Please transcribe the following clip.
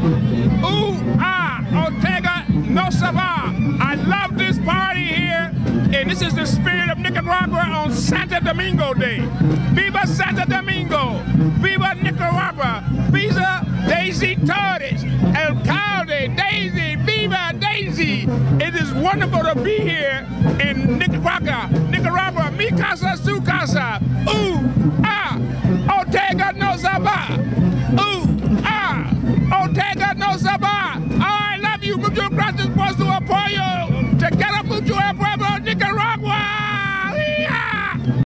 Ortega, no savoir. I love this party here, and this is the spirit of Nicaragua on Santo Domingo Day. Viva Santo Domingo! Viva Nicaragua! Viva Daisy Torres! Alcalde, Daisy! Viva Daisy! It is wonderful to be here